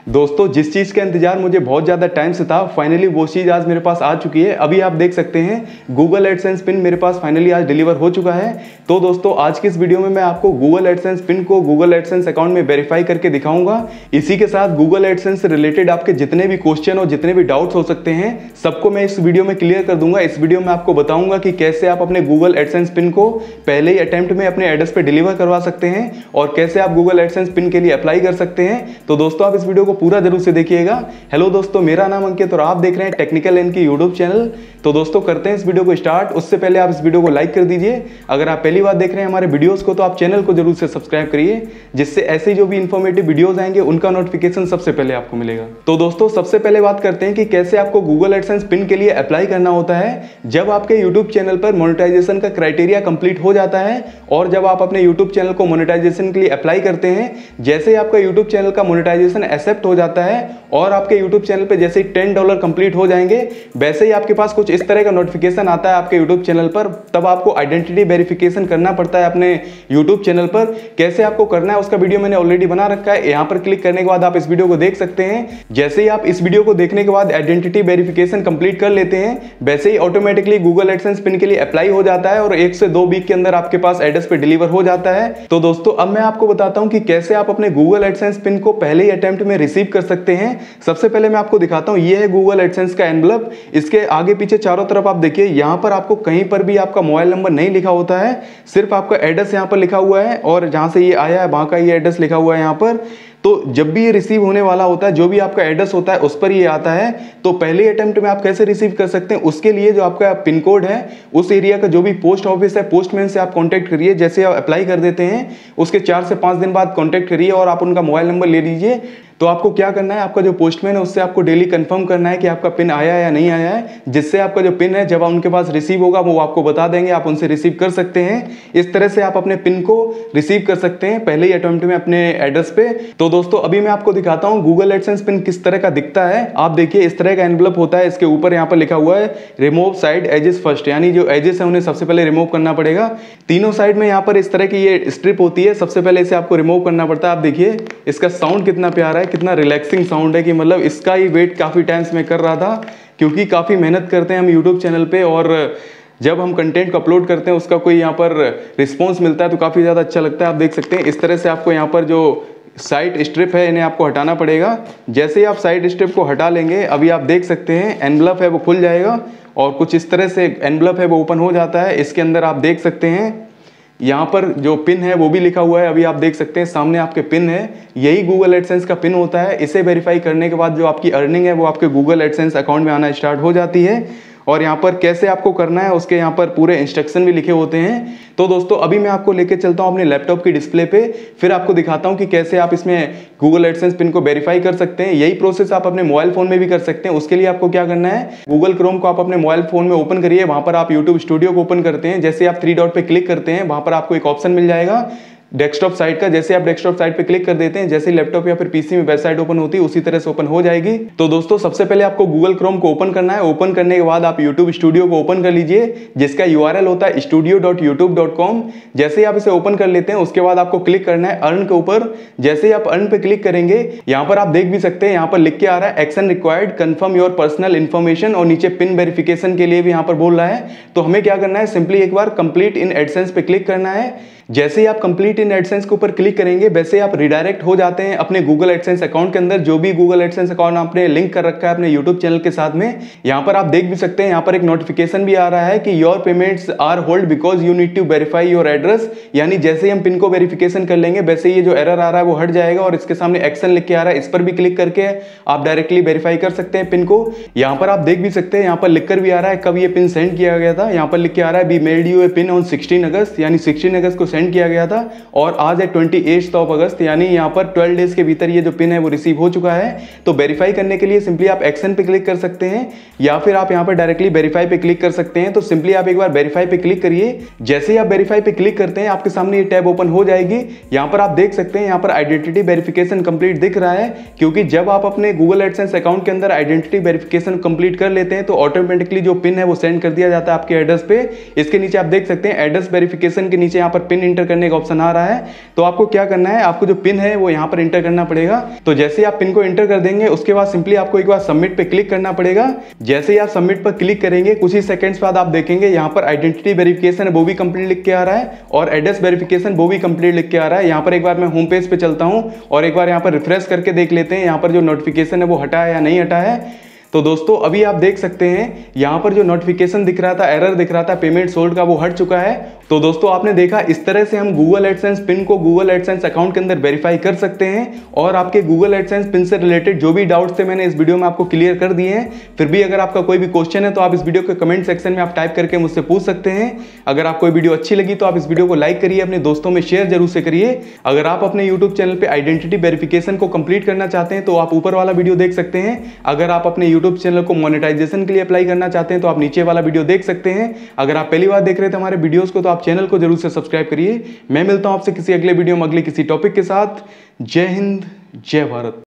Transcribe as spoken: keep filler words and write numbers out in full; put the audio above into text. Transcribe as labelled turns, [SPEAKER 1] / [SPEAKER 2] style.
[SPEAKER 1] दोस्तों जिस चीज़ का इंतजार मुझे बहुत ज़्यादा टाइम से था, फाइनली वो चीज़ आज मेरे पास आ चुकी है। अभी आप देख सकते हैं गूगल एडसेंस पिन मेरे पास फाइनली आज डिलीवर हो चुका है। तो दोस्तों आज की इस वीडियो में मैं आपको गूगल एडसेंस पिन को गूगल एडसेंस अकाउंट में वेरीफाई करके दिखाऊंगा। इसी के साथ गूगल एडसेंस से रिलेटेड आपके जितने भी क्वेश्चन और जितने भी डाउट्स हो सकते हैं सबको मैं इस वीडियो में क्लियर कर दूंगा। इस वीडियो में आपको बताऊंगा कि कैसे आप अपने गूगल एडसेंस पिन को पहले ही अटेम्प्ट में अपने एड्रेस पे डिलीवर करवा सकते हैं और कैसे आप गूगल एडसेंस पिन के लिए अप्लाई कर सकते हैं। तो दोस्तों आप इस वीडियो को पूरा जरूर से देखिए। हेलो दोस्तों, मेरा नाम अंकित और आप देख रहे हैं टेक्निकल एन की यूट्यूब चैनल। तो दोस्तों करते हैं इस वीडियो को स्टार्ट। उससे पहले आप इस वीडियो को लाइक कर दीजिए। अगर आप पहली बार देख रहे हैं हमारे वीडियोस को तो आप चैनल को जरूर से सब्सक्राइब करिए, जिससे ऐसे जो भी इंफॉर्मेटिव वीडियोस आएंगे उनका नोटिफिकेशन सबसे पहले आपको मिलेगा। तो दोस्तों सबसे पहले बात करते हैं कि कैसे आपको गूगल एडसेंस पिन के लिए अप्लाई करना होता है। जब आपके यूट्यूब चैनल पर मोनेटाइजेशन का क्राइटेरिया कंप्लीट हो जाता है और जब आप अपने यूट्यूब चैनल को मोनेटाइजेशन के लिए अप्लाई करते हैं, जैसे ही आपका यूट्यूब चैनल का मोनेटाइजेशन एक्सेप्ट हो जाता है और आपके यूट्यूब चैनल पे जैसे ही टेन डॉलर कंप्लीट हो जाएंगे, वैसे ही आपके पास कुछ इस तरह का नोटिफिकेशन आता है आपके यूट्यूब चैनल पर। तब आपको आइडेंटिटी वेरिफिकेशन करना पड़ता है अपने यूट्यूब चैनल पर। कैसे आपको करना है उसका वीडियो मैंने ऑलरेडी बना रखा है। यहाँ पर क्लिक करने के बाद आप इस वीडियो को देख सकते हैं। जैसे ही आप इस वीडियो को देखने के बाद आइडेंटिटी वेरिफिकेशन कंप्लीट कर लेते हैं, वैसे ही ऑटोमेटिकली गूगल एडसेंस पिन के लिए अप्लाई हो जाता है और एक से दो वीक के अंदर आपके पास एड्रेस पे डिलीवर हो जाता है। तो दोस्तों अब मैं आपको बताता हूं कि कैसे आप अपने गूगल एडसेंस पिन को पहले ही अटेम्प्ट में रिसीव कर सकते हैं। सबसे पहले मैं आपको दिखाता हूं, ये है गूगल एडसेंस का एनवलप। इसके आगे पीछे चारों तरफ आप देखिए, यहां पर आपको कहीं पर भी आपका मोबाइल नंबर नहीं लिखा होता है, सिर्फ आपका एड्रेस यहां पर लिखा हुआ है और जहां से ये आया है वहां का ये एड्रेस लिखा हुआ है यहां पर। तो जब भी ये रिसीव होने वाला होता है, जो भी आपका एड्रेस होता है उस पर ये आता है। तो पहले अटेम्प्ट में आप कैसे रिसीव कर सकते हैं, उसके लिए जो आपका पिन कोड है उस एरिया का जो भी पोस्ट ऑफिस है, पोस्टमैन से आप कांटेक्ट करिए। जैसे आप अप्लाई कर देते हैं उसके चार से पाँच दिन बाद कांटेक्ट करिए और आप उनका मोबाइल नंबर ले लीजिए। तो आपको क्या करना है, आपका जो पोस्टमैन है उससे आपको डेली कंफर्म करना है कि आपका पिन आया है या नहीं आया है, जिससे आपका जो पिन है जब उनके पास रिसीव होगा वो आपको बता देंगे, आप उनसे रिसीव कर सकते हैं। इस तरह से आप अपने पिन को रिसीव कर सकते हैं पहले ही अटेम्प्ट में अपने एड्रेस पे। तो दोस्तों अभी मैं आपको दिखाता हूँ गूगल एडसेंस पिन किस तरह का दिखता है। आप देखिए इस तरह का एनवलप होता है। इसके ऊपर यहाँ पर लिखा हुआ है रिमूव साइड एजेस फर्स्ट, यानी जो एजेस है उन्हें सबसे पहले रिमूव करना पड़ेगा। तीनों साइड में यहाँ पर इस तरह की ये स्ट्रिप होती है, सबसे पहले इसे आपको रिमूव करना पड़ता है। आप देखिए इसका साउंड कितना प्यारा है, कितना रिलैक्सिंग साउंड है कि मतलब इसका ही वेट काफ़ी टाइम से मैं कर रहा था, क्योंकि काफ़ी मेहनत करते हैं हम यूट्यूब चैनल पे और जब हम कंटेंट को अपलोड करते हैं उसका कोई यहाँ पर रिस्पॉन्स मिलता है तो काफ़ी ज़्यादा अच्छा लगता है। आप देख सकते हैं इस तरह से आपको यहाँ पर जो साइड स्ट्रिप है इन्हें आपको हटाना पड़ेगा। जैसे ही आप साइड स्ट्रिप को हटा लेंगे, अभी आप देख सकते हैं एनवलप है वो खुल जाएगा और कुछ इस तरह से एनवलप है वो ओपन हो जाता है। इसके अंदर आप देख सकते हैं यहाँ पर जो पिन है वो भी लिखा हुआ है। अभी आप देख सकते हैं सामने आपके पिन है, यही गूगल एडसेंस का पिन होता है। इसे वेरीफाई करने के बाद जो आपकी अर्निंग है वो आपके गूगल एडसेंस अकाउंट में आना स्टार्ट हो जाती है। और यहाँ पर कैसे आपको करना है उसके यहाँ पर पूरे इंस्ट्रक्शन भी लिखे होते हैं। तो दोस्तों अभी मैं आपको लेके चलता हूँ अपने लैपटॉप की डिस्प्ले पे, फिर आपको दिखाता हूँ कि कैसे आप इसमें गूगल एडसेंस पिन को वेरीफाई कर सकते हैं। यही प्रोसेस आप अपने मोबाइल फोन में भी कर सकते हैं। उसके लिए आपको क्या करना है, गूगल क्रोम को आप अपने मोबाइल फोन में ओपन करिए। वहाँ पर आप यूट्यूब स्टूडियो को ओपन करते हैं। जैसे आप थ्री डॉट पे क्लिक करते हैं, वहाँ पर आपको एक ऑप्शन मिल जाएगा डेस्कटॉप साइट का। जैसे आप डेस्कटॉप साइट पे क्लिक कर देते हैं, जैसे लैपटॉप या फिर पीसी में वेबसाइट ओपन होती है उसी तरह से ओपन हो जाएगी। तो दोस्तों सबसे पहले आपको गूगल क्रोम को ओपन करना है। ओपन करने के बाद आप यूट्यूब स्टूडियो को ओपन कर लीजिए, जिसका यूआरएल होता है studio dot YouTube dot com. जैसे ही आप इसे ओपन कर लेते हैं उसके बाद आपको क्लिक करना है अर्न के ऊपर। जैसे ही आप अर्न पे क्लिक करेंगे, यहाँ पर आप देख भी सकते हैं यहाँ पर लिख के आ रहा है action required confirm your personal information, और नीचे पिन वेरिफिकेशन के लिए भी यहाँ पर बोल रहा है। तो हमें क्या करना है, सिंपली एक बार कंप्लीट इन एडसेंस पे क्लिक करना है। जैसे ही आप कंप्लीट इन एडसेंस के ऊपर क्लिक करेंगे, वैसे आप रिडायरेक्ट हो जाते हैं अपने गूगल एडसेंस अकाउंट के अंदर। जो भी गूगल एडसेंस अकाउंट आपने लिंक कर रखा है अपने यूट्यूब चैनल के साथ में, यहाँ पर आप देख भी सकते हैं यहाँ पर एक नोटिफिकेशन भी आ रहा है कि your payments are hold because you need to verify your address. यानी जैसे ही हम पिन को वेरिफिकेशन कर लेंगे, वैसे ये जो एरर आ रहा है वो हट जाएगा और इसके सामने एक्शन लिख के आ रहा है, इस पर भी क्लिक करके आप डायरेक्टली वेरीफाई कर सकते हैं पिन को। यहाँ पर आप देख भी सकते हैं यहाँ पर लिखकर भी आ रहा है कब ये पिन सेंड किया गया था। यहाँ पर लिख के आ रहा है we made you a PIN on sixteen August, यानी सिक्सटीन अगस्त को सेंड किया गया था और आज है ट्वेंटी एट ऑफ अगस्त, यानी यहाँ पर ट्वेल्व डेज के भीतर ये जो पिन है वो रिसीव हो चुका है। तो वेरीफाई करने के लिए सिंपली आप एक्शन पे क्लिक कर सकते हैं या फिर आप यहाँ पर डायरेक्टली वेरीफाई पे क्लिक कर सकते हैं। तो सिंपली आप एक बार वेरीफाई पे क्लिक करिए। जैसे ही आप वेरीफाई पे क्लिक करते हैं, आपके सामने ये टैब ओपन हो जाएगी। यहाँ पर आप देख सकते हैं यहाँ पर आइडेंटिटी वेरिफिकेशन कंप्लीट दिख रहा है, क्योंकि जब आप अपने गूगल एडसेंस अकाउंट के अंदर आइडेंटिटी वेरिफिकेशन कंप्लीट कर लेते हैं तो ऑटोमेटिकली जो पिन है वो सेंड कर दिया जाता है आपके एड्रेस पे। इसके नीचे आप देख सकते हैं एड्रेस वेरिफिकेशन के नीचे यहाँ पर पिन इंटर करने का ऑप्शन आ रहा है। तो आपको क्या करना है, आपको जो पिन है वो यहाँ पर इंटर करना पड़ेगा। तो जैसे ही आप पिन को इंटर कर देंगे उसके बाद सिंपली आपको एक बार सबमिट पे क्लिक करना पड़ेगा। जैसे ही आप सबमिट पर क्लिक करेंगे कुछ ही सेकंड्स बाद आप देखेंगे यहाँ पर आइडेंटिटी वेरिफिकेशन है वो भी कंप्लीट लिख के आ रहा है और एड्रेस वेरिफिकेशन वो भी कंप्लीट लिख के आ रहा है। यहाँ पर एक बार मैं होम पेज पे चलता हूँ और एक बार यहाँ पर रिफ्रेश करके देख लेते हैं यहाँ पर जो नोटिफिकेशन है वो हटा है या नहीं हटा है। तो दोस्तों अभी आप देख सकते हैं यहाँ पर जो नोटिफिकेशन दिख रहा था, एरर दिख रहा था पेमेंट सोल्ड का, वो हट चुका है। तो दोस्तों आपने देखा इस तरह से हम गूगल एडसेंस पिन को गूगल एडसेंस अकाउंट के अंदर वेरीफाई कर सकते हैं और आपके गूगल एडसेंस पिन से रिलेटेड जो भी डाउट्स थे मैंने इस वीडियो में आपको क्लियर कर दिए हैं। फिर भी अगर आपका कोई भी क्वेश्चन है तो आप इस वीडियो के कमेंट सेक्शन में आप टाइप करके मुझसे पूछ सकते हैं। अगर आपको वीडियो अच्छी लगी तो आप इस वीडियो को लाइक करिए, अपने दोस्तों में शेयर जरूर से करिए। अगर आप अपने यूट्यूब चैनल पर आइडेंटिटी वेरिफिकेशन को कंप्लीट करना चाहते हैं तो आप ऊपर वाला वीडियो देख सकते हैं। अगर आप अपने यूट्यूब चैनल को मोनेटाइजेशन के लिए अप्लाई करना चाहते हैं तो आप नीचे वाला वीडियो देख सकते हैं। अगर आप पहली बार देख रहे थे हमारे वीडियोस को तो आप चैनल को जरूर से सब्सक्राइब करिए। मैं मिलता हूं आपसे किसी अगले वीडियो में अगले किसी टॉपिक के साथ। जय हिंद, जय भारत।